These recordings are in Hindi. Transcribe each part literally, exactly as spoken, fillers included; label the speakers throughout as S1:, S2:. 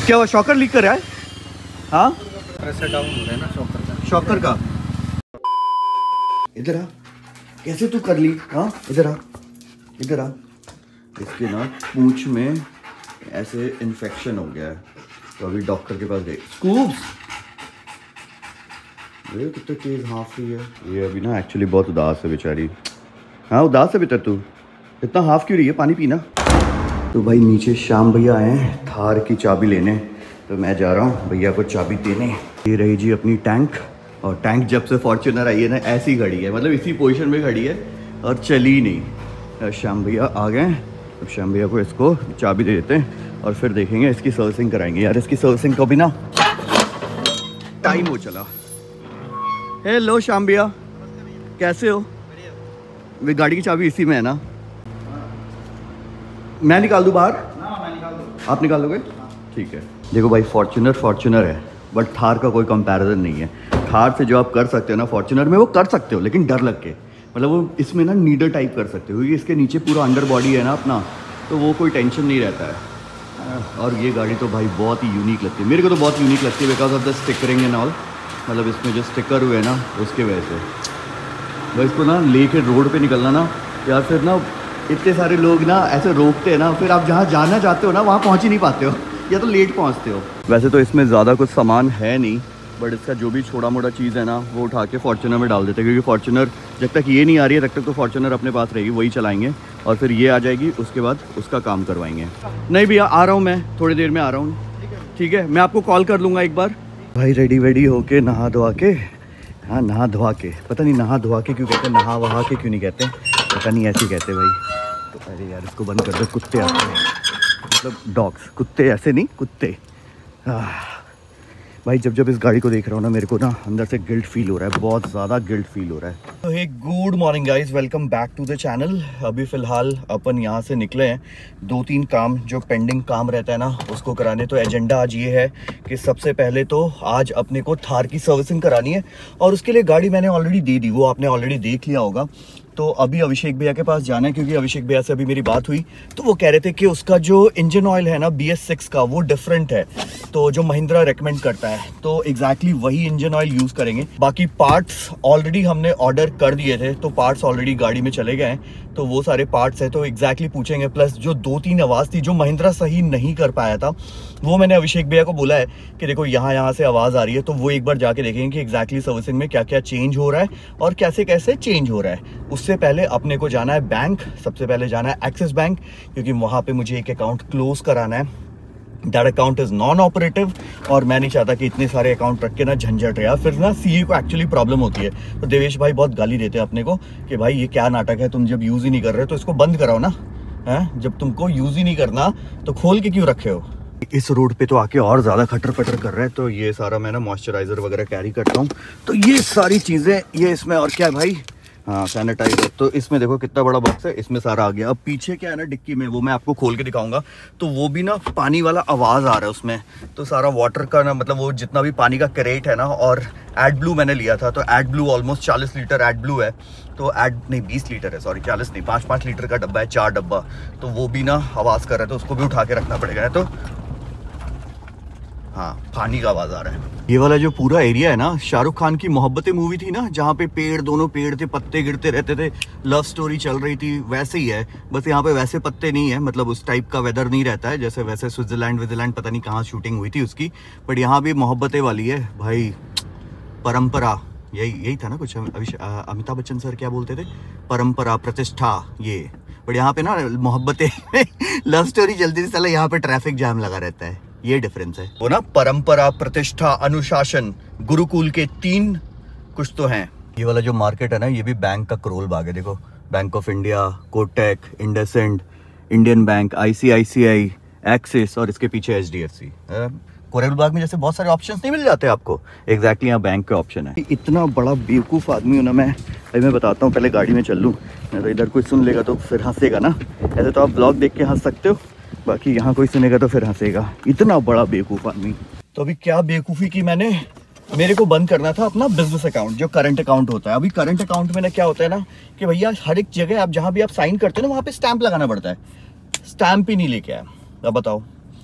S1: क्या हुआ, शॉकर लीक कर रहा है? हाँ
S2: प्रेशर डाउन हो रहा है ना शॉकर का।
S1: शॉकर का इधर आ, कैसे तू कर ली? हाँ इधर आ, इधर आ। इसके ना पूंछ में ऐसे इन्फेक्शन हो गया है, तो अभी डॉक्टर के पास गए। स्कूप्स ये कितनी तेज हाँफ रही है। ये अभी ना एक्चुअली बहुत उदास है बेचारी। हाँ उदास है बेटा, तू इतना हाफ क्यों रही है? पानी पीना। तो भाई नीचे श्याम भैया आए हैं थार की चाबी लेने, तो मैं जा रहा हूँ भैया को चाबी देने। ये रही जी अपनी टैंक, और टैंक जब से फॉर्च्यूनर आई है ना ऐसी खड़ी है, मतलब इसी पोजीशन में खड़ी है और चली नहीं। श्याम भैया आ गए, अब श्याम भैया को इसको चाबी दे देते हैं और फिर देखेंगे इसकी सर्विसिंग कराएंगे। यार इसकी सर्विसिंग को भी ना टाइम हो चला। हेलो श्याम भैया, कैसे हो? वे गाड़ी की चाबी इसी में है ना? मैं निकाल दूँ बाहर?
S2: हाँ मैं निकाल दूँ।
S1: आप निकाल दोगे? ठीक है। देखो भाई फॉर्च्यूनर फॉर्च्यूनर है, बट थार का कोई कंपैरिजन नहीं है। थार से जो आप कर सकते हो ना फॉर्च्यूनर में वो कर सकते हो, लेकिन डर लग के, मतलब वो इसमें ना नीडर टाइप कर सकते हो क्योंकि इसके नीचे पूरा अंडर बॉडी है ना अपना, तो वो कोई टेंशन नहीं रहता है। और ये गाड़ी तो भाई बहुत ही यूनिक लगती है, मेरे को तो बहुत यूनिक लगती है because of the stickering and all. मतलब इसमें जो स्टिकर हुए ना उसके वजह से भाई इसको ना लेके रोड पे निकलना ना, या फिर ना इतने सारे लोग ना ऐसे रोकते हैं ना, फिर आप जहाँ जाना चाहते हो ना वहाँ पहुँच ही नहीं पाते हो, या तो लेट पहुँचते हो। वैसे तो इसमें ज़्यादा कुछ सामान है नहीं, बट इसका जो भी छोटा मोटा चीज़ है ना वो उठा के फॉर्च्यूनर में डाल देते हैं, क्योंकि फॉर्च्यूनर जब तक ये नहीं आ रही है तब तक तो फॉर्च्यूनर अपने पास रहेगी, वही चलाएंगे और फिर ये आ जाएगी, उसके बाद उसका काम करवाएंगे। नहीं भैया आ रहा हूँ मैं, थोड़ी देर में आ रहा हूँ। ठीक है, मैं आपको कॉल कर लूँगा एक बार। भाई रेडी वेडी होके नहा धोआ के, हाँ नहा धोआ के, पता नहीं नहा धोआ के क्यों कहते हैं, नहा वहा के क्यों नहीं कहते, पता नहीं ऐसे ही कहते भाई। तो अरे यार इसको बंद कर दो, कुत्ते आते हैं, मतलब डॉग्स, कुत्ते ऐसे नहीं कुत्ते। भाई जब जब इस गाड़ी को देख रहा हूँ ना मेरे को ना अंदर से गिल्ट फील हो रहा है, बहुत ज़्यादा गिल्ट फील हो रहा है। तो hey good morning guys, welcome back to the channel. अभी फ़िलहाल अपन यहाँ से निकले हैं, दो तीन काम जो पेंडिंग काम रहता है ना उसको कराने। तो एजेंडा आज ये है कि सबसे पहले तो आज अपने को थार की सर्विसिंग करानी है, और उसके लिए गाड़ी मैंने ऑलरेडी दे दी, वो आपने ऑलरेडी देख लिया होगा। तो अभी अभिषेक भैया के पास जाना है, क्योंकि अभिषेक भैया से अभी मेरी बात हुई तो वो कह रहे थे कि उसका जो इंजन ऑयल है ना बी एस सिक्स का वो डिफरेंट है, तो जो महिंद्रा रेकमेंड करता है, तो एग्जैक्टली वही इंजन ऑयल यूज़ करेंगे। बाकी पार्ट्स ऑलरेडी हमने ऑर्डर कर दिए थे, तो पार्ट्स ऑलरेडी गाड़ी में चले गए हैं, तो वो सारे पार्ट्स हैं, तो एग्जैक्टली पूछेंगे। प्लस जो दो तीन आवाज़ थी जो महिंद्रा सही नहीं कर पाया था, वो मैंने अभिषेक भैया को बोला है कि देखो यहाँ यहाँ से आवाज़ आ रही है, तो वो एक बार जाके देखेंगे कि एग्जैक्टली सर्विसिंग में क्या क्या चेंज हो रहा है और कैसे कैसे चेंज हो रहा है। उससे पहले अपने को जाना है बैंक, सबसे पहले जाना है एक्सिस बैंक, क्योंकि वहाँ पे मुझे एक अकाउंट क्लोज कराना है। That account is non operative, और मैं नहीं चाहता कि इतने सारे अकाउंट रख के ना झंझट है यार, फिर ना सीए को एक्चुअली प्रॉब्लम होती है। तो देवेश भाई बहुत गाली देते हैं अपने को कि भाई ये क्या नाटक है, तुम जब यूज़ ही नहीं कर रहे तो इसको बंद कराओ ना, हैं? जब तुमको यूज़ ही नहीं करना तो खोल के क्यों रखे हो। इस रोड पे तो आके और ज़्यादा खटर पटर कर रहा है, तो ये सारा मैं ना मॉइस्चराइज़र वगैरह कैरी करता हूँ। तो ये सारी चीज़ें ये इसमें, और क्या है भाई, हाँ सैनिटाइजर। तो इसमें देखो कितना बड़ा बॉक्स है, इसमें सारा आ गया। अब पीछे क्या है ना डिक्की में, वो मैं आपको खोल के दिखाऊंगा, तो वो भी ना पानी वाला आवाज़ आ रहा है उसमें, तो सारा वाटर का ना, मतलब वो जितना भी पानी का क्रेट है ना, और एड ब्लू मैंने लिया था, तो एड ब्लू ऑलमोस्ट चालीस लीटर एड ब्लू है, तो एड नहीं बीस लीटर है, सॉरी चालीस नहीं, पाँच पाँच लीटर का डब्बा है, चार डब्बा, तो वो भी ना आवाज़ कर रहा है, तो उसको भी उठा के रखना पड़ेगा। तो हाँ पानी का आवाज़ आ रहा है। ये वाला जो पूरा एरिया है ना, शाहरुख खान की मोहब्बतें मूवी थी ना, जहाँ पे पेड़, दोनों पेड़ थे, पत्ते गिरते रहते थे, लव स्टोरी चल रही थी, वैसे ही है। बस यहाँ पे वैसे पत्ते नहीं है, मतलब उस टाइप का वेदर नहीं रहता है जैसे वैसे स्विट्जरलैंड विट्जरलैंड पता नहीं कहाँ शूटिंग हुई थी उसकी, बट यहाँ भी मोहब्बतें वाली है भाई। परंपरा यही यही था ना कुछ, अमिताभ बच्चन सर क्या बोलते थे, परंपरा प्रतिष्ठा, ये। बट यहाँ पे ना मोहब्बतें लव स्टोरी चलती थी, साला यहाँ पे ट्रैफिक जाम लगा रहता है, ये डिफरेंस है। वो ना परंपरा, प्रतिष्ठा, अनुशासन, गुरुकुल के तीन कुछ तो हैं। ये वाला जो मार्केट है ना, ये भी बैंक का करोल बाग है। देखो bank of India, Kotak, IndusInd, Indian bank, ICICI, Axis, और इसके पीछे एचडीएफसी। कोरेल बाग में जैसे बहुत सारे ऑप्शंस नहीं मिल जाते आपको, एग्जैक्टली यहाँ बैंक के ऑप्शन है। इतना बड़ा बेवकूफ़ आदमी हूँ ना मैं, अभी मैं बताता हूँ, पहले गाड़ी में चल लूँ, नहीं तो इधर कोई सुन लेगा तो फिर हंसेगा ना। ऐसे तो आप ब्लॉग देख के हंस सकते हो, बाकी यहाँ कोई सुनेगा तो फिर हंसेगा। इतना बड़ा बेवकूफ़ आदमी। तो अभी क्या बेवकूफ़ी की मैंने, मेरे को बंद करना था अपना बिजनेस अकाउंट, जो करंट अकाउंट होता है। अभी करंट अकाउंट में ना क्या होता है ना कि भैया हर एक जगह आप जहाँ भी आप साइन करते हो ना, वहाँ पे स्टैंप लगाना पड़ता है। स्टैम्प ही नहीं लेके आया। अब बताओ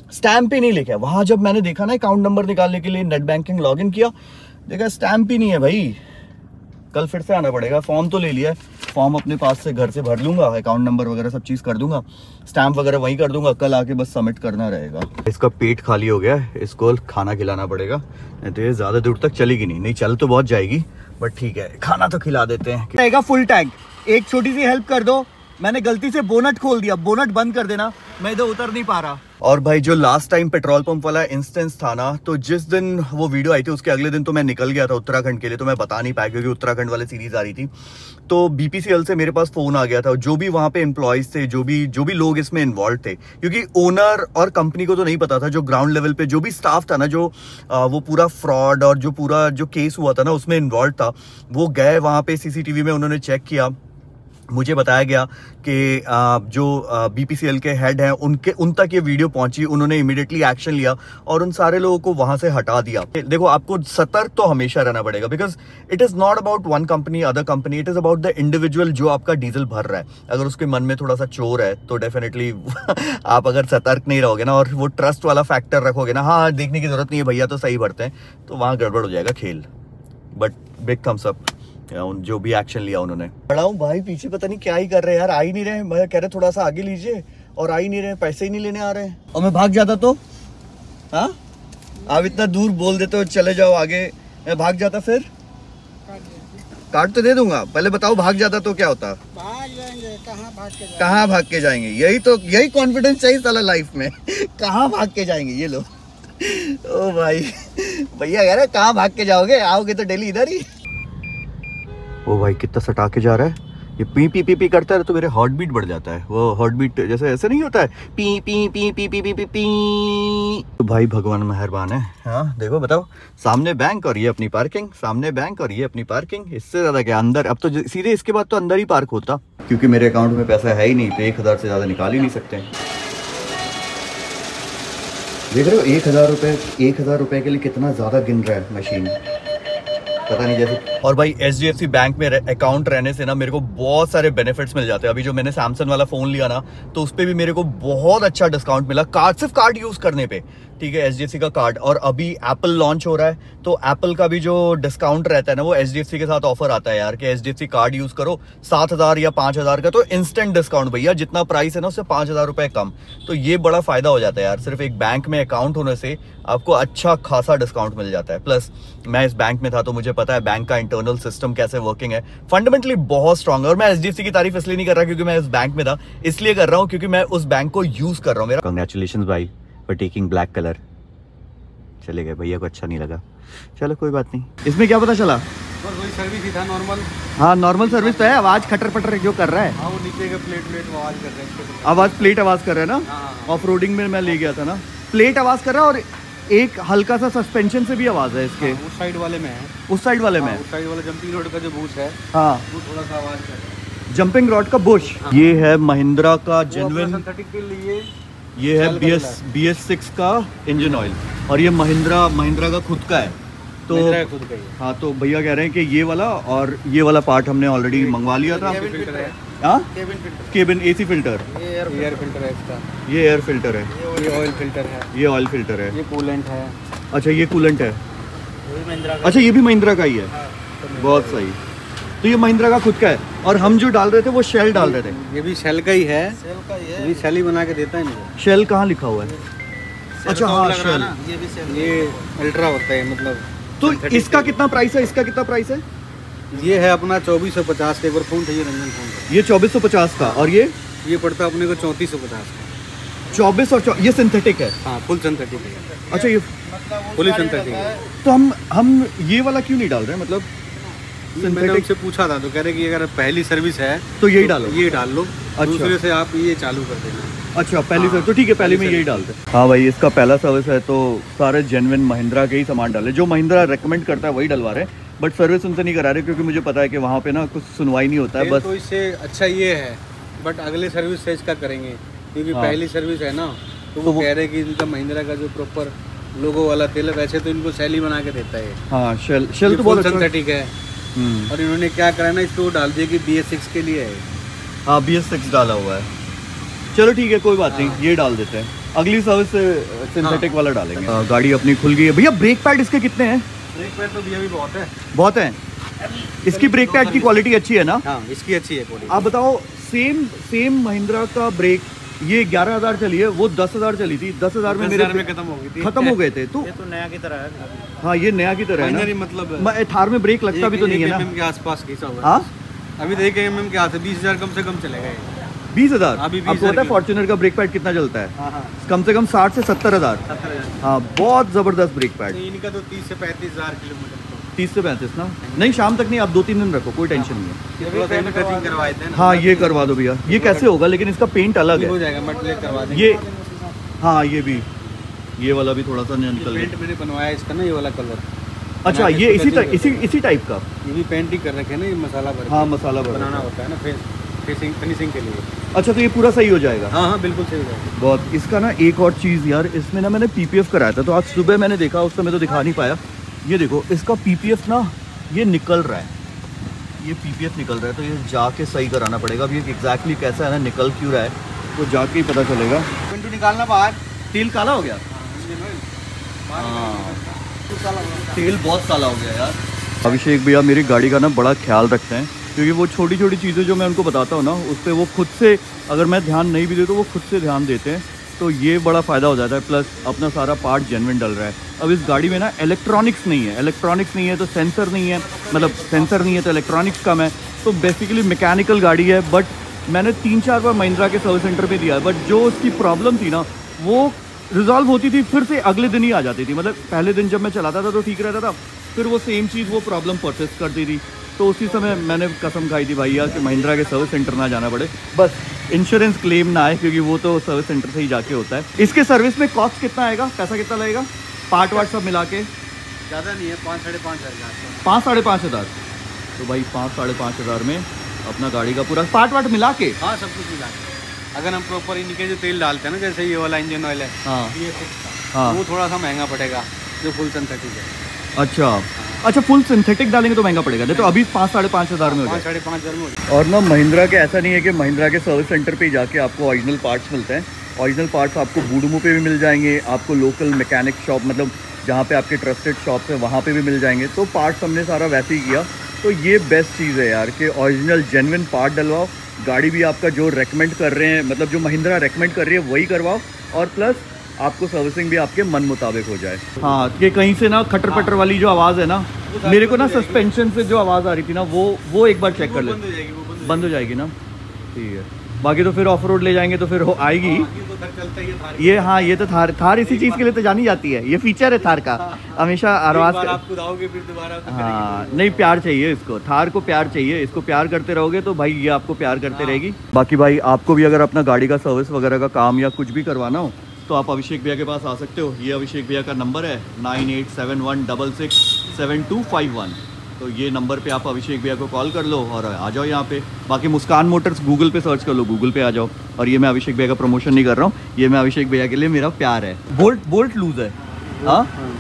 S1: स्टैम्प ही नहीं लिखा है। वहां जब मैंने देखा ना अकाउंट नंबर निकालने के लिए नेट बैंकिंग लॉगिन किया, देखा स्टैम्प ही नहीं है भाई। कल फिर से आना पड़ेगा। फॉर्म तो ले लिया है, फॉर्म अपने पास से घर से भर लूंगा, अकाउंट नंबर वगैरह सब चीज़ कर दूंगा, स्टैम्प वगैरह वहीं कर दूंगा, कल आके बस सबमिट करना रहेगा। इसका पेट खाली हो गया है, इसको खाना खिलाना पड़ेगा, नहीं तो ये ज़्यादा दूर तक चलेगी नहीं। नहीं चल तो बहुत जाएगी बट ठीक है, खाना तो खिला देते हैं। Full tank. एक छोटी सी हेल्प कर दो, मैंने गलती से बोनट खोल दिया, बोनट बंद कर देना, मैं इधर उतर नहीं पा रहा। और भाई जो लास्ट टाइम पेट्रोल पंप वाला इंस्टेंस था ना, तो जिस दिन वो वीडियो आई थी उसके अगले दिन तो मैं निकल गया था उत्तराखंड के लिए, तो मैं बता नहीं पाया क्योंकि उत्तराखंड वाली सीरीज आ रही थी। तो बीपीसीएल से मेरे पास फोन आ गया था, जो भी वहाँ पे एम्प्लॉयज थे, जो भी जो भी लोग इसमें इन्वॉल्व थे, क्योंकि ओनर और कंपनी को तो नहीं पता था, जो ग्राउंड लेवल पे जो भी स्टाफ था ना, जो आ, वो पूरा फ्रॉड और जो पूरा जो केस हुआ था ना उसमें इन्वॉल्व था, वो गए वहाँ पे सीसीटीवी में, उन्होंने चेक किया। मुझे बताया गया कि जो बीपीसीएल के हेड हैं उनके उन तक ये वीडियो पहुंची, उन्होंने इमीडिएटली एक्शन लिया और उन सारे लोगों को वहां से हटा दिया। देखो, आपको सतर्क तो हमेशा रहना पड़ेगा, because it is not about one company other company, it is about the individual जो आपका डीजल भर रहा है। अगर उसके मन में थोड़ा सा चोर है तो डेफिनेटली आप अगर सतर्क नहीं रहोगे ना और वो ट्रस्ट वाला फैक्टर रखोगे ना, हाँ देखने की जरूरत नहीं है भैया तो सही भरते हैं, तो वहां गड़बड़ हो जाएगा खेल। बट बिग थम्स अप जो भी एक्शन लिया उन्होंने। खड़ा हूँ भाई, पीछे पता नहीं क्या ही कर रहे हैं यार, आ ही नहीं रहे। मैं कह रहे थोड़ा सा आगे लीजिए और आ ही नहीं रहे, पैसे ही नहीं लेने आ रहे। और मैं भाग जाता तो, हाँ आप इतना दूर बोल देते हो चले जाओ आगे, मैं भाग जाता फिर काट तो दे दूंगा। पहले बताओ भाग जाता तो क्या होता?
S2: भाग जाएंगे, कहाँ भाग के जाएंगे?
S1: कहाँ भाग के जाएंगे? यही तो यही कॉन्फिडेंस चाहिए साला लाइफ में। कहाँ भाग के जाएंगे ये लोग? ओ भाई, भैया कह रहे कहाँ भाग के जाओगे, आओगे तो डेली इधर ही। ओ भाई कितना सटा के जा रहा है ये, पी पी पी पी करता है तो मेरे हार्ट बीट बढ़ जाता है। वो हार्ट बीट जैसे ऐसे नहीं होता है, पी पी पी पी पी पी पी पी। तो भाई भगवान मेहरबान है। हाँ देखो, बताओ, सामने बैंक और ये अपनी पार्किंग, सामने बैंक और ये अपनी पार्किंग, इससे ज्यादा क्या अंदर? अब तो सीधे इसके बाद तो अंदर ही पार्क होता, क्योंकि मेरे अकाउंट में पैसा है ही नहीं, तो एक हजार से ज्यादा निकाल ही नहीं सकते। देख रहे हो, एक हजार रुपए एक हजार रुपए के लिए कितना ज्यादा गिन रहा है मशीन, पता नहीं जैसे। और भाई एचडीएफसी बैंक में अकाउंट रहने से ना मेरे को बहुत सारे बेनिफिट्स मिल जाते हैं। अभी जो मैंने सैमसंग वाला फोन लिया ना, तो उस पर भी मेरे को बहुत अच्छा डिस्काउंट मिला, कार्ड सिर्फ कार्ड यूज करने पे, ठीक है, एचडीएफसी का कार्ड। और अभी एप्पल लॉन्च हो रहा है, तो एप्पल का भी जो डिस्काउंट रहता है ना, वो एचडीएफसी के साथ ऑफर आता है यार, कि एचडीएफसी कार्ड यूज करो, सात हजार या पांच हजार का तो इंस्टेंट डिस्काउंट भैया, जितना प्राइस है ना उससे पांच हजार रुपए कम। तो ये बड़ा फायदा हो जाता है यार, सिर्फ एक बैंक में अकाउंट होने से आपको अच्छा खासा डिस्काउंट मिल जाता है। प्लस मैं इस बैंक में था तो मुझे पता है बैंक का इंटरनल सिस्टम कैसे वर्किंग है, फंडामेंटली बहुत स्ट्रांग है। और मैं एचडीएफसी की तारीफ इसलिए नहीं कर रहा क्योंकि मैं इस बैंक में था, इसलिए कर रहा हूँ क्योंकि मैं उस बैंक को यूज कर रहा हूँ। मेरा कांग्रेचुलेशन भाई फॉर टेकिंग ब्लैक कलर। चले गए, भैया को अच्छा नहीं लगा, चलो कोई बात नहीं। इसमें क्या पता चला?
S2: और वही सर्विस ही था नॉर्मल।
S1: हाँ नॉर्मल सर्विस तो है, आवाज खटर पटर जो कर रहा है।
S2: हाँ वो नीचे के प्लेट प्लेट आवाज कर रहे हैं,
S1: आवाज प्लेट आवाज कर रहा है ना।
S2: हाँ।
S1: ऑफ रोडिंग में मैं ले गया था ना, प्लेट आवाज कर रहा है और एक हल्का सा सस्पेंशन से भी आवाज है इसके।
S2: हाँ, उस साइड वाले में है,
S1: उस साइड वाले में,
S2: उस साइड वाला जंपिंग रोड का जो बूथ है,
S1: हाँ
S2: वो थोड़ा सा आवाज कर रहा है।
S1: जंपिंग रॉड का बुश। ये है महिंद्रा का जेन्युइन,
S2: सिंथेटिक के लिए
S1: ये है B S B S six का इंजन ऑयल, और ये महिंद्रा महिंद्रा का खुद का है। तो
S2: खुद का ही है।
S1: हाँ, तो भैया कह रहे हैं कि ये वाला और ये वाला पार्ट हमने ऑलरेडी मंगवा लिया था।
S2: फिल्टर है,
S1: हाँ
S2: cabin filter,
S1: cabin AC filter,
S2: ये एयर फिल्टर है इसका,
S1: ये एयर फिल्टर है,
S2: ये ऑयल फिल्टर है,
S1: ये ऑयल फिल्टर है,
S2: ये कूलेंट है।
S1: अच्छा ये कूलेंट है,
S2: ये महिंद्रा का,
S1: अच्छा ये भी महिंद्रा का ही है।
S2: हाँ, तो
S1: बहुत सही। तो ये महिंद्रा का खुद का है, और हम जो डाल रहे थे वो शेल डाल रहे थे।
S2: ये भी शेल का ही है, शेल का ही है, ये भी शेल ही बना के देता है मुझे।
S1: शेल कहाँ लिखा हुआ है? अच्छा हाँ शेल,
S2: ये भी शेल, ये अल्ट्रा होता है मतलब।
S1: तो इसका कितना प्राइस है, इसका कितना प्राइस है?
S2: ये है अपना चौबीस सौ पचास का, एक बार फोन था ये रंजन फोन,
S1: ये चौबीस सौ पचास का, और ये
S2: ये पड़ता है अपने को चौंतीस सौ पचास का।
S1: चौबीस और ये सिंथेटिक है?
S2: हाँ फुल सिंथेटिक है।
S1: अच्छा ये
S2: फुल सिंथेटिक है।
S1: तो हम हम ये वाला क्यों नहीं डाल रहे हैं? मतलब
S2: मैंने उनसे पूछा था तो कह रहे कि अगर पहली सर्विस है
S1: तो यही डालो,
S2: ये डाल लो,
S1: अच्छा।
S2: दूसरे से आप ये चालू कर देना।
S1: अच्छा पहली सर्विस तो ठीक है, पहले में यही डालते हैं। हाँ भाई इसका पहला सर्विस है तो सारे जेन्युइन महिंद्रा के ही सामान डाले, जो महिंद्रा रेकमेंड करता है वही डलवा रहे हैं, बट सर्विस उनसे नहीं करा रहे क्योंकि मुझे पता है कि वहाँ पे ना कुछ सुनवाई नहीं होता है। बस
S2: तो इससे अच्छा ये है, बट अगले सर्विस से इसका करेंगे क्योंकि
S1: हाँ।
S2: पहली सर्विस है ना, तो
S1: तो
S2: वो
S1: वो
S2: कह रहे कि इनका महिंद्रा का जो प्रॉपर लोगो वाला तेल है, वैसे तो इनको सेल ही बना के देता है।
S1: हाँ शेल शेल तो बहुत अच्छा
S2: सिंथेटिक है, और इन्होंने क्या करा ना, इसको डाल दिया कि बी एस सिक्स के लिए है।
S1: हाँ बी एस सिक्स डाला हुआ है। चलो ठीक है कोई बात नहीं, ये डाल देते हैं। अगली सर्विस से सिंथेटिक वाला डालेंगे। हाँ। गाड़ी अपनी खुल गई है भैया। ब्रेक पैड इसके कितने हैं?
S2: ब्रेक पैड तो भैया भी बहुत है।
S1: बहुत है। इसकी ब्रेक पैड की क्वालिटी अच्छी है ना?
S2: हाँ, इसकी अच्छी है क्वालिटी।
S1: आप बताओ, सेम सेम महिंद्रा का ब्रेक ये ग्यारह हजार चली है, वो दस हजार चली थी। दस हजार में मेरे
S2: में खत्म हो गई थी,
S1: खत्म हो गए थे। तो
S2: ये तो नया की तरह है।
S1: हाँ, ये नया की तरह है ना? मतलब थार में ब्रेक लगता भी तो नहीं है ना?
S2: के आसपास खींचा हुआ है।
S1: हाँ,
S2: अभी देखिए एम एम के हाथ बीस हजार कम से कम चलेगा।
S1: बीस हजार
S2: अभी
S1: आपको पता है फॉर्च्यूनर का ब्रेक पैड कितना चलता है?
S2: हाँ हाँ।
S1: कम से कम साठ से सत्तर हजार। हाँ, बहुत जबरदस्त ब्रेक पैड।
S2: इनका तो तीस से पैंतीस हजार किलोमीटर।
S1: तीस से पैंतीस ना? नहीं, शाम तक नहीं, आप दो तीन दिन रखो, कोई टेंशन नहीं है।
S2: टचिंग करवाए थे।
S1: हाँ, ये करवा दो भैया। ये कैसे होगा लेकिन? इसका पेंट अलग है।
S2: हो जाएगा, मट ब्लैक करवा देंगे।
S1: ये हाँ, ये भी, ये वाला भी थोड़ा सा निकल गया।
S2: पेंट मैंने बनवाया इसका ना, ये वाला कलर।
S1: अच्छा, ये इसी टाइप इसी इसी टाइप का?
S2: ये भी पेंट ही कर रखे हैं ना, ये मसाला भर।
S1: हाँ, मसाला भर
S2: बनाना होता है ना फिर फिनिशिंग फिनिशिंग के लिए।
S1: अच्छा, तो ये पूरा सही हो जाएगा?
S2: हाँ हाँ, बिल्कुल सही हो जाएगा।
S1: बहुत। इसका ना एक और चीज़ यार, इसमें ना मैंने पीपीएफ कराया था, तो आज सुबह मैंने देखा, उस समय तो दिखा नहीं पाया। ये देखो, इसका पीपीएफ ना ये निकल रहा है, ये पीपीएफ निकल रहा है, तो ये जाके सही कराना पड़ेगा। अभी एग्जैक्टली कैसा है ना, निकल क्यों रहा है, तो जाके ही पता चलेगा।
S2: पिंटू निकालना बाहर।
S1: तेल काला हो गया। हाँ, तेल बहुत काला हो गया यार। अभिषेक भैया मेरी गाड़ी का ना बड़ा ख्याल रखते हैं, क्योंकि वो छोटी छोटी चीज़ें जो मैं उनको बताता हूँ ना, उस पर वो खुद से, अगर मैं ध्यान नहीं भी दे तो वो खुद से ध्यान देते हैं, तो ये बड़ा फ़ायदा हो जाता है। प्लस अपना सारा पार्ट जेन्युइन डल रहा है। अब इस गाड़ी में ना इलेक्ट्रॉनिक्स नहीं है, इलेक्ट्रॉनिक्स नहीं है तो सेंसर नहीं है, मतलब सेंसर नहीं है तो इलेक्ट्रॉनिक्स कम है, तो बेसिकली मैकेनिकल गाड़ी है। बट मैंने तीन चार बार महिंद्रा के सर्विस सेंटर पे दिया है, बट जो उसकी प्रॉब्लम थी ना वो रिजॉल्व होती थी, फिर से अगले दिन ही आ जाती थी। मतलब पहले दिन जब मैं चलाता था तो ठीक रहता था, फिर वो सेम चीज़ वो प्रॉब्लम परसिस्ट करती थी। तो उसी समय मैंने कसम खाई थी भैया कि महिंद्रा के सर्विस सेंटर ना जाना पड़े, बस इंश्योरेंस क्लेम ना आए, क्योंकि वो तो सर्विस सेंटर से ही जाके होता है। इसके सर्विस में कॉस्ट कितना आएगा, पैसा कितना लगेगा, पार्ट वार्ट सब मिला के?
S2: ज़्यादा नहीं है, पाँच साढ़े पाँच हज़ार।
S1: पाँच साढ़े पाँच हज़ार तो भाई पाँच साढ़े पाँच हज़ार में अपना गाड़ी का पूरा पार्ट वार्ट मिला के?
S2: हाँ, सब कुछ मिला के। अगर हम प्रॉपर इनके जो तेल डालते हैं ना, जैसे ये वाला इंजन ऑयल है,
S1: हाँ,
S2: ये हाँ, वो थोड़ा सा महंगा पड़ेगा, जो फुल सिंथेटिक है।
S1: अच्छा अच्छा, फुल सिंथेटिक डालेंगे तो महंगा पड़ेगा। नहीं तो अभी पाँच साढ़े पाँच हज़ार में हो
S2: जाए, साढ़े पाँच हज़ार में हो जाए।
S1: और ना महिंद्रा के ऐसा नहीं है कि महिंद्रा के सर्विस सेंटर पे जाके आपको ओरिजिनल पार्ट्स मिलते हैं। ओरिजिनल पार्ट्स आपको बूडमू पे भी मिल जाएंगे, आपको लोकल मैकेनिक शॉप, मतलब जहाँ पे आपके ट्रस्टेड शॉप्स है वहाँ पे भी मिल जाएंगे। तो पार्ट्स हमने सारा वैसे ही किया। तो ये बेस्ट चीज़ है यार कि ओरिजिनल जेन्युइन पार्ट डलवाओ, गाड़ी भी आपका जो रेकमेंड कर रहे हैं, मतलब जो महिंद्रा रेकमेंड कर रही है वही करवाओ, और प्लस आपको सर्विसिंग भी आपके मन मुताबिक हो जाए। हाँ, कि कहीं से ना खटर पटर वाली जो आवाज़ है ना, मेरे को ना सस्पेंशन से जो आवाज़ आ रही थी ना, वो वो एक बार चेक कर ले। बंद हो जाएगी ना? ठीक है। बाकी तो फिर ऑफ रोड ले जाएंगे तो फिर हो आएगी ये। हाँ, ये तो थार थार इसी चीज़ के लिए तो जानी जाती है, ये फीचर है थार का, हमेशा आवाज़। हाँ, नहीं, प्यार चाहिए इसको, थार को प्यार चाहिए, इसको प्यार करते रहोगे तो भाई ये आपको प्यार करते रहेगी। बाकी भाई आपको भी अगर अपना गाड़ी का सर्विस वगैरह का काम या कुछ भी करवाना हो तो आप अभिषेक भैया के पास आ सकते हो। ये अभिषेक भैया का नंबर है nine eight seven one double six seven two five one. तो ये नंबर पे आप अभिषेक भैया को कॉल कर लो और आ जाओ यहाँ पे। बाकी मुस्कान मोटर्स गूगल पे सर्च कर लो, गूगल पे आ जाओ। और ये मैं अभिषेक भैया का प्रमोशन नहीं कर रहा हूँ, ये मैं अभिषेक भैया के लिए मेरा प्यार है। बोल्ट बोल्ट लूज है? हाँ,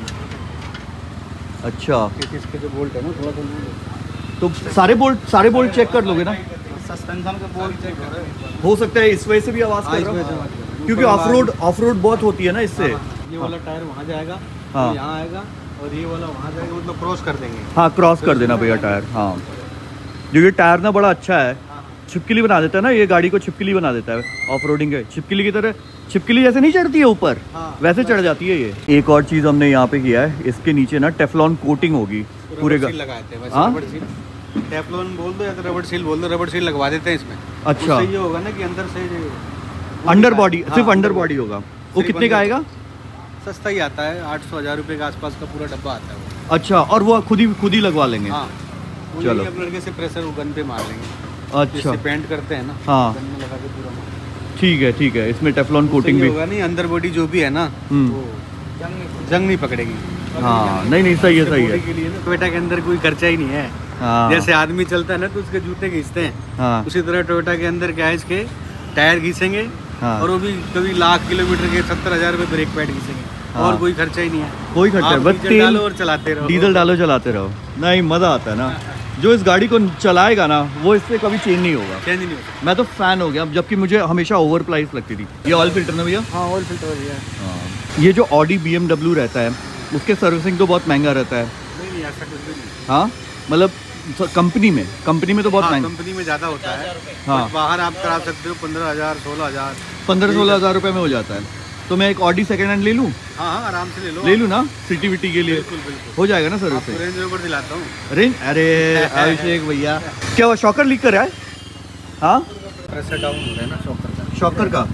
S1: अच्छा,
S2: इसके जो बोल्ट है ना थोड़ा सा,
S1: तो सारे बोल्ट सारे बोल्ट चेक कर लोगे ना?
S2: सस्पेंशन का बोल्ट
S1: हो सकता है इस वजह से भी आवाज़ कर रहा हूँ, क्योंकि ऑफ रोड ऑफ रोड बहुत होती है ना इससे।
S2: ये वाला टायर वहाँ जाएगा,
S1: हाँ,
S2: यहाँ आएगा, और ये वाला वहाँ जाएगा, मतलब क्रॉस कर देंगे।
S1: हाँ, क्रॉस कर देना भैया टायर। हाँ, जो ये टायर ना बड़ा अच्छा है, छिपकली बना देता है ना, ये गाड़ी को छिपकली बना देता है ऑफ रोडिंग के। छिपकली की तरह, छिपकली जैसे नहीं चढ़ती है ऊपर, हाँ, वैसे चढ़ जाती है ये। एक और चीज़ हमने यहाँ पे किया है, इसके नीचे ना टेफ्लॉन कोटिंग होगी पूरे का।
S2: टेफ्लॉन बोल दो या तो रबड़ सील बोल दो, रबड़ सील लगवा देते हैं इसमें।
S1: अच्छा,
S2: ये होगा ना कि अंदर से
S1: अंडर बॉडी, सिर्फ अंडर बॉडी होगा। वो कितने का आएगा?
S2: सस्ता ही आता है, आठ सौ हज़ार रुपये के आसपास का पूरा डब्बा आता है वो।
S1: अच्छा, और वो खुद ही खुद ही लगवा लेंगे?
S2: हाँ, चलो, लड़के से प्रेशर गन पे मार लेंगे।
S1: अच्छा,
S2: पेंट करते हैं ना,
S1: हाँ,
S2: गन में लगा के पूरा।
S1: ठीक है ठीक है, इसमें टेफ्लॉन कोटिंग भी
S2: होगा। नहीं, अंदर बॉडी जो भी है ना वो जंग नहीं पकड़ेगी।
S1: हाँ, नहीं नहीं, सही है सही है।
S2: टोयोटा के अंदर कोई खर्चा ही नहीं है। हाँ, जैसे आदमी चलता है ना तो उसके जूते घिसते हैं, हाँ, उसी तरह टोयोटा के अंदर क्या है, इसके टायर घिसेंगे, हाँ, और वो भी कभी लाख किलोमीटर के सत्तर हजार रुपये ब्रेक पैड घिसेंगे, हाँ, और कोई खर्चा ही नहीं है।
S1: कोई खर्चा, बस तेल
S2: डालो और चलाते रहो,
S1: डीजल डालो चलाते रहो। नहीं, मज़ा आता है ना। जो इस गाड़ी को चलाएगा ना वो इससे कभी चेंज नहीं होगा।
S2: चेंज नहीं होगा।
S1: मैं तो फैन हो गया, जबकि मुझे हमेशा ओवर प्राइस लगती थी। ये ऑयल फिल्टर ना भैया?
S2: हाँ ऑयल फिल्टर भैया।
S1: हाँ। ये जो ऑडी बी एम डब्ल्यू रहता है उसके सर्विसिंग तो बहुत महंगा रहता है।
S2: नहीं नहीं ऐसा कुछ नहीं।
S1: हाँ मतलब कंपनी में कंपनी में तो बहुत महंगा।
S2: कंपनी में ज़्यादा होता है।
S1: हाँ
S2: बाहर आप करा सकते हो पंद्रह हज़ार सोलह हज़ार
S1: पंद्रह सोलह हज़ार रुपये में हो जाता है। तो मैं एक ऑडी सेकेंड हैंड ले लूँ?
S2: हाँ हाँ आराम से ले लो।
S1: ले लूँ ना सिटी विटी के लिए?
S2: बिल्कुल बिल्कुल
S1: हो जाएगा ना सर? उससे
S2: रेंज रोवर दिलाता हूँ।
S1: रेंज? अरे अभिषेक भैया क्या हुआ, शॉकर लीक कर रहा है? हाँ
S2: प्रेशर डाउन हो रहा है ना शॉकर का।
S1: शॉकर का?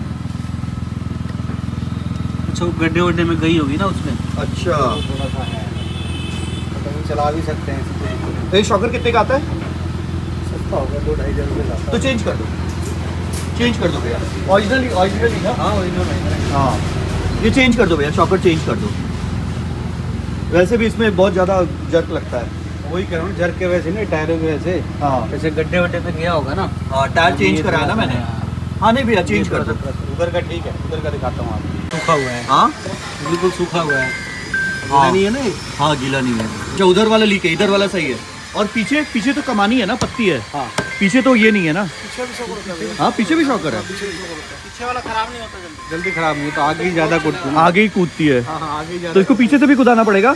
S2: अच्छा गड्ढे वड्ढे में गई होगी ना उसमें।
S1: अच्छा
S2: थोड़ा सा है, चला भी सकते हैं।
S1: तो ये शॉकर कितने का आता है?
S2: सस्ता होगा, दो ढाई हज़ार रुपये का।
S1: तो चेंज कर दो, चेंज कर दो भैया। ओरिजिनली ओरिजिनली ना?
S2: हाँ ओरिजिनल।
S1: हाँ ये चेंज कर दो भैया, शॉकर चेंज कर दो। वैसे भी इसमें बहुत ज़्यादा जर्क लगता है।
S2: वही कह रहा हूँ जर्क के वैसे नहीं, टायरों के वैसे।
S1: हाँ
S2: जैसे गड्ढे वड्ढे पे गया होगा ना।
S1: हाँ टायर चेंज कराया ना मैंने। हाँ नहीं भैया चेंज कर दो।
S2: उधर का ठीक है, उधर का दिखाता हूँ आपको। सूखा हुआ है।
S1: हाँ
S2: बिल्कुल सूखा हुआ है।
S1: हाँ
S2: नहीं है ना?
S1: हाँ गीला नहीं है। अच्छा उधर वाला लीक है, इधर वाला सही है। और पीछे पीछे तो कमानी है ना, पत्ती है।
S2: हाँ
S1: पीछे तो ये नहीं है ना?
S2: पीछे भी शॉकर होता है।
S1: हाँ पीछे भी शॉकर है।
S2: पीछे वाला खराब नहीं होता जल्दी। जल्दी खराब नहीं होता, आगे ही ज़्यादा कूदती है।
S1: आगे ही कूदती है।
S2: हाँ हाँ आगे ही ज़्यादा।
S1: तो इसको पीछे से भी कुदाना पड़ेगा?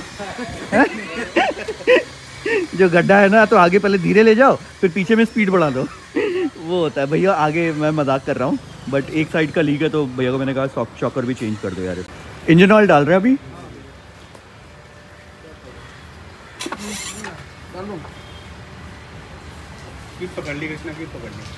S1: जो गड्ढा है ना तो आगे पहले धीरे ले जाओ फिर पीछे में स्पीड बढ़ा दो। वो होता है भैया। आगे मैं मजाक कर रहा हूँ बट एक साइड का लीक है तो भैया को मैंने कहा शॉकर भी चेंज कर दो यार। इंजन ऑयल डाल रहे हैं अभी।
S2: कीप पकड़ ली कृष्णा, कीप पकड़ ली।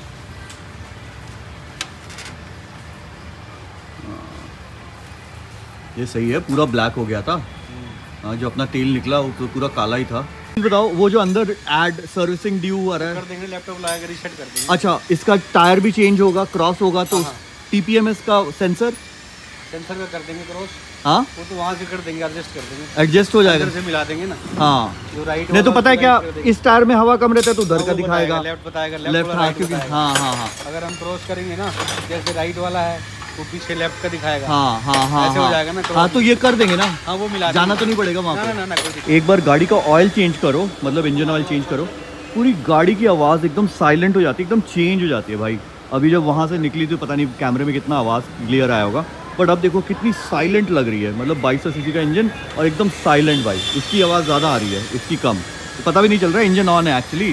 S1: ये सही है, पूरा ब्लैक हो गया था। हाँ जो अपना तेल निकला वो तो पूरा काला ही था। बताओ वो जो अंदर ऐड सर्विसिंग ड्यू आ रहा है
S2: कर देंगे, लैपटॉप लाएगा रीसेट कर देंगे।
S1: अच्छा इसका टायर भी चेंज होगा, क्रॉस होगा तो टीपीएमएस का सेंसर
S2: सेंसर का कर देंगे क्रॉस।
S1: हाँ
S2: वो तो वहाँ से कर देंगे, एडजस्ट कर देंगे,
S1: एडजस्ट हो जाएगा।
S2: से मिला देंगे ना।
S1: हाँ
S2: जो राइट
S1: नहीं तो पता है क्या, इस टायर में हवा कम रहता है तो उधर का दिखाएगा,
S2: लेफ्ट बताएगा,
S1: लेफ्ट हाँ क्योंकि हाँ हाँ हाँ
S2: अगर हम क्रॉस करेंगे ना जैसे राइट वाला है वो पीछे लेफ्ट का दिखाएगा।
S1: हाँ हाँ हाँ
S2: ऐसे हो जाएगा ना।
S1: हाँ तो ये कर देंगे ना।
S2: हाँ वो मिला
S1: जाना तो नहीं पड़ेगा वहाँ
S2: पे। ना ना कोई।
S1: एक बार गाड़ी का ऑयल चेंज करो, मतलब इंजन ऑयल चेंज करो, पूरी गाड़ी की आवाज़ एकदम साइलेंट हो जाती है, एकदम चेंज हो जाती है भाई। अभी जब वहाँ से निकली तो पता नहीं कैमरे में कितना आवाज़ क्लियर आया होगा बट अब देखो कितनी साइलेंट लग रही है। मतलब बाईस सौ सीसी का इंजन और एकदम साइलेंट भाई। इसकी आवाज़ ज़्यादा आ रही है, इसकी कम। तो पता भी नहीं चल रहा है इंजन ऑन है। एक्चुअली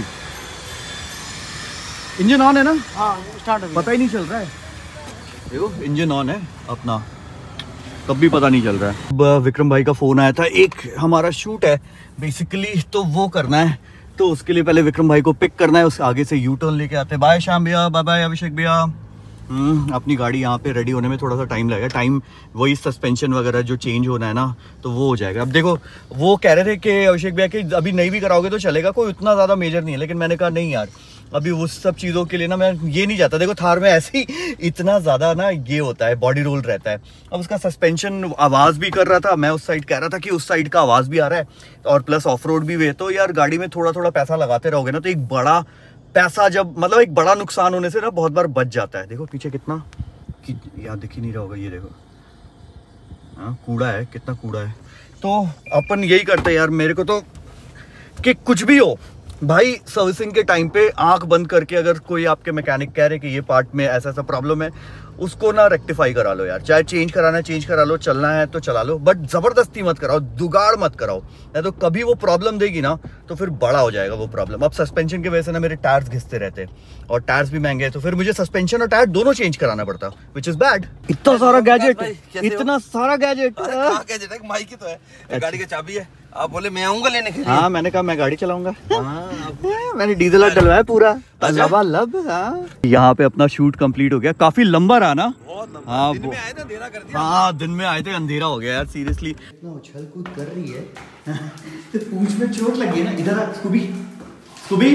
S1: इंजन ऑन है ना?
S2: हाँ स्टार्ट हो गया, पता
S1: ही नहीं चल रहा है। देखो इंजन ऑन है अपना, तब भी पता नहीं चल रहा है। अब विक्रम भाई का फ़ोन आया था, एक हमारा शूट है बेसिकली तो वो करना है, तो उसके लिए पहले विक्रम भाई को पिक करना है, उस आगे से यू टर्न लेके आते हैं। बाय श्याम भैया, बाय बाय अभिषेक भैया। हम्म अपनी गाड़ी यहाँ पे रेडी होने में थोड़ा सा टाइम लगेगा। टाइम वही सस्पेंशन वगैरह जो चेंज होना है ना तो वो हो जाएगा। अब देखो वो कह रहे थे कि अभिषेक भैया कि अभी नहीं भी कराओगे तो चलेगा, कोई उतना ज़्यादा मेजर नहीं है, लेकिन मैंने कहा नहीं यार अभी उस सब चीज़ों के लिए ना मैं ये नहीं चाहता। देखो थार में ऐसे ही इतना ज़्यादा ना ये होता है, बॉडी रोल रहता है। अब उसका सस्पेंशन आवाज़ भी कर रहा था, मैं उस साइड कह रहा था कि उस साइड का आवाज़ भी आ रहा है और प्लस ऑफ रोड भी वे, तो यार गाड़ी में थोड़ा थोड़ा पैसा लगाते रहोगे ना तो एक बड़ा पैसा जब मतलब एक बड़ा नुकसान होने से ना बहुत बार बच जाता है। देखो पीछे कितना कि यार दिख ही नहीं रहा होगा, ये देखो हाँ कूड़ा है, कितना कूड़ा है। तो अपन यही करते हैं यार, मेरे को तो कि कुछ भी हो भाई सर्विसिंग के टाइम पे आंख बंद करके अगर कोई आपके मैकेनिक कह रहे कि ये पार्ट में ऐसा ऐसा प्रॉब्लम है उसको ना रेक्टिफाई करा लो यार। चाहे चेंज कराना है चेंज करा लो, चलना है तो चला लो, बट जबरदस्ती मत कराओ, जुगाड़ मत कराओ, नहीं तो कभी वो प्रॉब्लम देगी ना तो फिर बड़ा हो जाएगा वो प्रॉब्लम। अब सस्पेंशन की वजह से ना मेरे टायर्स घिसते रहते और टायर्स भी महंगे हैं तो फिर मुझे सस्पेंशन और टायर दोनों चेंज कराना पड़ता, विच इज बैड। इतना सारा गैजेट, इतना सारा गैजेट
S3: गैजेट है, माइक ही तो है, गाड़ी की चाबी है। आप बोले मैं आऊंगा लेने के लिए।
S1: हाँ मैंने कहा मैं गाड़ी चलाऊंगा। मैंने डीजल डलवाया पूरा लब। हाँ यहाँ पे अपना शूट कंप्लीट हो गया, काफी लंबा रहा ना। हाँ दिन में आए थे अंधेरा कर दिया। हाँ दिन में आए थे अंधेरा हो गया यार सीरियसली। इतना उछल कूद कर रही है तो पूंछ में चोट लगी है ना। इधर आ स्कूबी, स्कूबी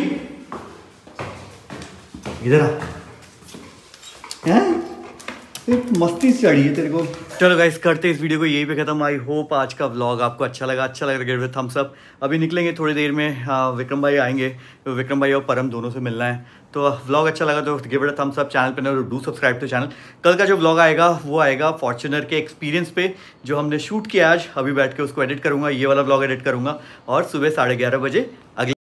S1: इधर आ, मस्ती से चढ़ी है तेरे को। चलो गाइस करते हैं इस वीडियो को यही पे खत्म। आई होप आज का व्लॉग आपको अच्छा लगा, अच्छा लगा गिव इट थम्स अप। अभी निकलेंगे थोड़ी देर में, हाँ विक्रम भाई आएंगे तो विक्रम भाई और परम दोनों से मिलना है। तो व्लॉग अच्छा लगा तो give it thumbs up, channel पे ना डू सब्सक्राइब टू चैनल। कल का जो व्लॉग आएगा वो आएगा फॉर्च्यूनर के एक्सपीरियंस पे जो हमने शूट किया आज। अभी बैठ के उसको एडिट करूँगा, ये वाला व्लॉग एडिट करूँगा और सुबह साढ़े ग्यारह बजे अगले